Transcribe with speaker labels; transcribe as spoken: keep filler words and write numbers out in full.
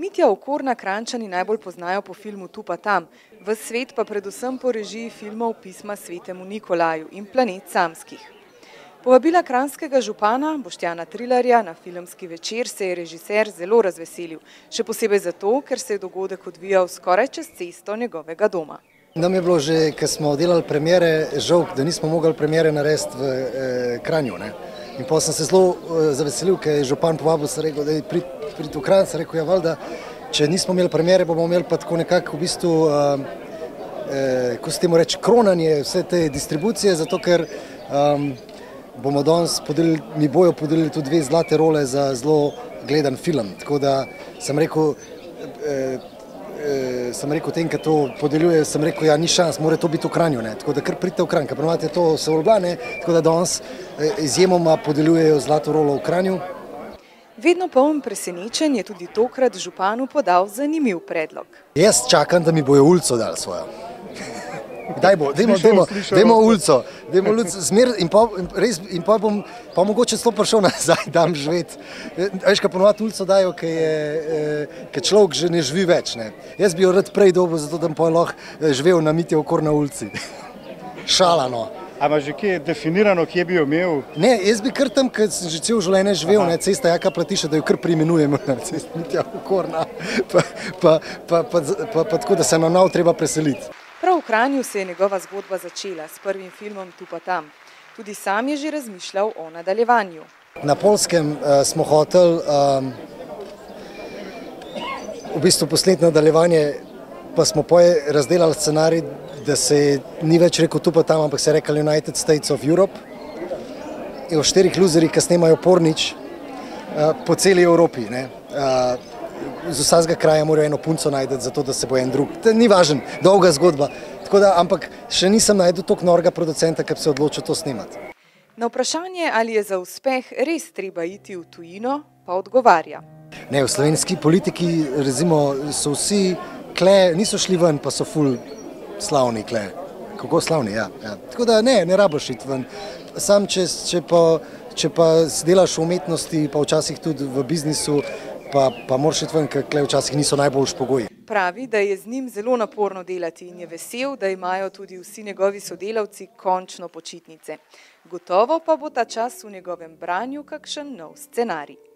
Speaker 1: Mitja Okorna Kranjčani najbolj poznajo po filmu Tu pa tam, v svet pa predvsem po režiji filmov Pisma svetemu Nikolaju in Planet samskih. Povabila kranjskega župana Boštjana Trilarja na filmski večer se je režiser zelo razveselil, še posebej zato, ker se je dogodek odvijal skoraj čez cesto njegovega doma.
Speaker 2: Nam je bilo že, ko smo delali premiere, žal, da nismo mogli premiere narediti v eh, Kranju. Ne? In potem sem se zelo eh, zaveselil, ker je župan povabil, sem rekel, da je prid, prid v Kranj, sem rekel, ja, valjda, če nismo imeli premiere, bomo imeli pa tako nekako v bistvu, eh, eh, ko se temu reče, kronanje vse te distribucije, zato ker um, bomo danes podelili, mi bojo podelili tudi dve zlate role za zelo gledan film. Tako da sem rekel, eh, eh, sem rekel tem, ki to podeljuje, sem rekel, ja, ni šans, mora to biti v Kranju, ne. Tako da kar pridite v Kranj, ker ponovadi je to se v Ljubljani, tako da danes eh, izjemoma podeljujejo zlato rolo v Kranju.
Speaker 1: Vedno poln presenečen je tudi tokrat županu podal zanimiv predlog.
Speaker 2: Jaz čakam, da mi bojo ulico dali svojo. Daj bo, dajmo, dajmo, dajmo ulico, dajmo ulico, zmer in pa, res, in pa bom, pa mogoče celo prišel nazaj, dam živeti. Veš, kaj ponovati ulico dajo, ker je, ker človek že ne živi več, ne. Jaz bi jo rad prej dobil, zato da bi pa lahko živel na Mitji Okorna ulici. Šala, no.
Speaker 3: A imaš že kje definirano, kje bi jo imel?
Speaker 2: Ne, jaz bi kar tam, ker sem že cel življenje živel, ne, cesta Jaka Platiša, da jo kar preimenujem, cesta Mitja Okorna, pa, pa, pa, pa, pa, pa tako, da se na nov treba preseliti.
Speaker 1: Prav v Kranju se je njegova zgodba začela s prvim filmom Tu pa tam. Tudi sam je že razmišljal o nadaljevanju.
Speaker 2: Na Poljskem uh, smo hoteli um, v bistvu posneti nadaljevanje, pa smo poje razdelali scenarij, da se ni več rekel Tu pa tam, ampak se je rekel United States of Europe. In o štirih luzerih, ki snemajo pornič uh, po celi Evropi. Ne? Uh, z vsakega kraja morajo eno punco najti, zato da se bo en drug. To ni važen, dolga zgodba. Tako da, ampak še nisem najdel toliko norega producenta, ki bi se odločil to snemati.
Speaker 1: Na vprašanje, ali je za uspeh res treba iti v tujino, pa odgovarja.
Speaker 2: Ne, v slovenski politiki, recimo, so vsi kle, niso šli ven, pa so ful slavni kle. Kako slavni, ja. ja. Tako da ne, ne rabiš iti ven. Sam, če, če, pa, če pa delaš v umetnosti, pa včasih tudi v biznisu, pa, pa moraš iti ven, ker kle včasih niso najboljši pogoji.
Speaker 1: Pravi, da je z njim zelo naporno delati in je vesel, da imajo tudi vsi njegovi sodelavci končno počitnice. Gotovo pa bo ta čas v njegovem branju kakšen nov scenarij.